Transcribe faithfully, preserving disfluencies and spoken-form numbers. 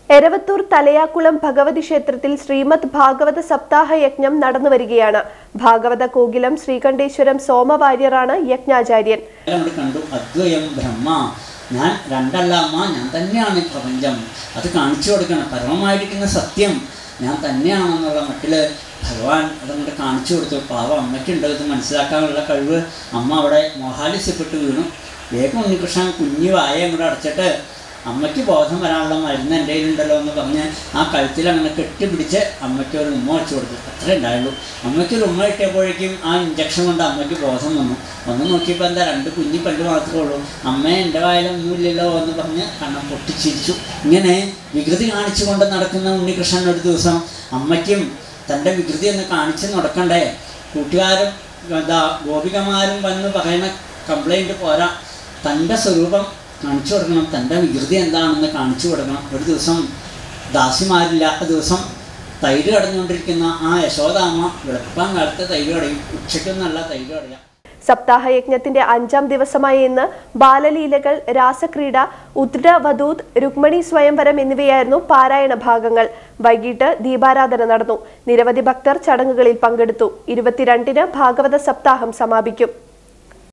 എരവത്തൂർ തലയാക്കുളം ഭഗവതി ക്ഷേത്രത്തിൽ ശ്രീമദ് ഭാഗവത സപ്താഹ യജ്ഞം നടന്നു വരികയാണ്. ഭാഗവത കോകിലം ശ്രീകണ്ഠേശ്വരം സോമവാര്യറാണ് യജ്ഞാചാര്യൻ. കണ്ടു അദ്വയം ബ്രഹ്മ, ഞാൻ രണ്ടല്ല അമ്മ, ഞാൻ തന്നെയാണ് ഈ പ്രപഞ്ചം, അത് കാണിച്ചു കൊടുക്കണം. പരമമായിരിക്കുന്ന സത്യം ഞാൻ തന്നെയാണെന്നുള്ള മട്ടില് ഭഗവാൻ അതങ്ങോട്ട് കാണിച്ചു കൊടുത്തു. പാവം അമ്മയ്ക്കുണ്ട് ഇത് മനസ്സിലാക്കാനുള്ള കഴിവ്. അമ്മ അവിടെ മോഹാലിസ്യപ്പെട്ട് വീണു. വേഗം ഉണ്ണികൃഷ്ണൻ കുഞ്ഞു വായ അങ്ങോട്ട് അടച്ചിട്ട് അമ്മയ്ക്ക് ബോധം വരാനുള്ള മരുന്ന് എൻ്റെ കയ്യിലുണ്ടല്ലോ എന്ന് പറഞ്ഞ് ആ കഴുത്തിൽ അങ്ങനെ കെട്ടിപ്പിടിച്ച് അമ്മയ്ക്ക് ഒരു ഉമ്മ വെച്ച് കൊടുത്തു. അത്രേ ഉണ്ടായുള്ളൂ. അമ്മയ്ക്കൊരു ഉമ്മ കിട്ടിയപ്പോഴേക്കും ആ ഇഞ്ചക്ഷൻ കൊണ്ട് അമ്മയ്ക്ക് ബോധം വന്നു. ഒന്ന് നോക്കിയപ്പോൾ എന്താ രണ്ട് കുഞ്ഞി പല്ല് മാത്രമേ ഉള്ളൂ. അമ്മയെ എൻ്റെ വായിലൊന്നുമില്ലല്ലോ എന്ന് പറഞ്ഞ് കണ്ണം പൊട്ടിച്ചിരിച്ചു. ഇങ്ങനെ വികൃതി കാണിച്ചുകൊണ്ട് നടക്കുന്ന ഉണ്ണികൃഷ്ണൻ ഒരു ദിവസം അമ്മയ്ക്കും തൻ്റെ വികൃതി ഒന്ന് കാണിച്ച് നടക്കണ്ടേ. കൂട്ടുകാരും എന്താ ഗോപികമാരും വന്ന് പറയുന്ന കംപ്ലൈൻറ്റ് പോരാ, തൻ്റെ സ്വരൂപം കാണിച്ചു കൊടുക്കണം, തൻ്റെ വികൃതി എന്താണെന്ന് കാണിച്ചു കൊടുക്കണം. ഒരു ദിവസം ദാസിമാരില്ലാത്ത ദിവസം തൈര് കടഞ്ഞുകൊണ്ടിരിക്കുന്ന ആ യശോദാമ്മ വെളുപ്പാൻ കാലത്ത് തൈര് കടയും, ഉച്ചയ്ക്കൊന്നല്ല തൈര് കടയാം. സപ്താഹയജ്ഞത്തിന്റെ അഞ്ചാം ദിവസമായ ഇന്ന് ബാലലീലകൾ, രാസക്രീഡ, ഉദ്രവധൂത്, രുക്മിണി സ്വയംവരം എന്നിവയായിരുന്നു പാരായണ ഭാഗങ്ങൾ. വൈകിട്ട് ദീപാരാധന നടന്നു. നിരവധി ഭക്തർ ചടങ്ങുകളിൽ പങ്കെടുത്തു. ഇരുപത്തിരണ്ടിന് ഭാഗവത സപ്താഹം സമാപിക്കും.